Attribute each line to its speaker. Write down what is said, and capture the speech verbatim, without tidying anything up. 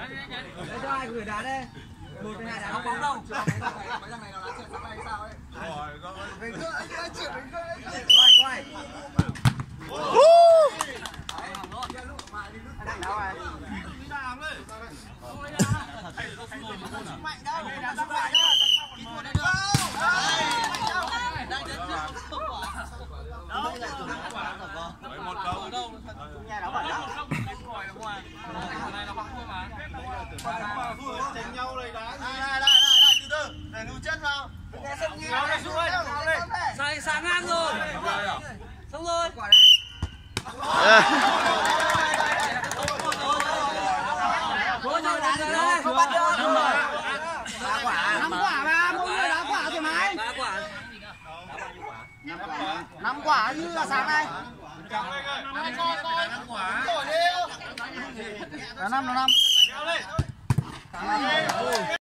Speaker 1: Để cho ai gửi đá đây. Một cái hai đá không bóng đâu. Mấy thằng này nó đá chuyện sáng nay sao ấy? Rồi, về cơ anh ấy chuyện về cơ. Quay quay. Đang đâu rồi? Đi làm đi. Mạnh đâu, đá ra ngoài đó.
Speaker 2: Một cầu đâu?
Speaker 1: Nhà đó phải đó.
Speaker 2: Tranh nhau này đá.
Speaker 1: Đây đây đây đây từ từ để lưu chân vào. Sáng sáng ngang rồi. Xong rồi. Thôi rồi đá rồi đây. Không bắt được. Đá quả. Năm quả mà, mỗi người đá quả thoải mái. Đá quả. Năm quả như là sáng nay. Năm quả. Là năm là năm.